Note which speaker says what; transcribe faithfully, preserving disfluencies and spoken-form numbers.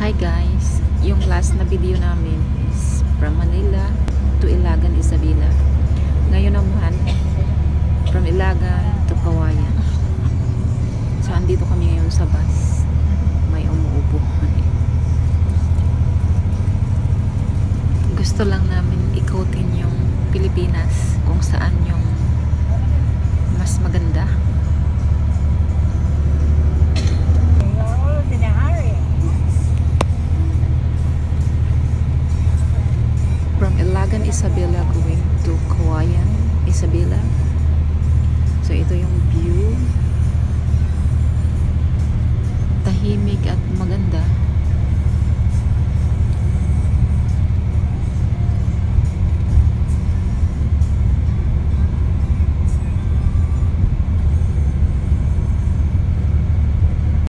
Speaker 1: Hi guys, yung last na video namin is from Manila to Ilagan, Isabela. Ngayon naman, from Ilagan to Cauayan. So, andito kami ngayon sa bus. May umuupo. Gusto lang namin ikutin yung Pilipinas kung saan yung mas maganda. From Ilagan, Isabela going to Cauayan, Isabela. So ito yung view. Tahimik at maganda.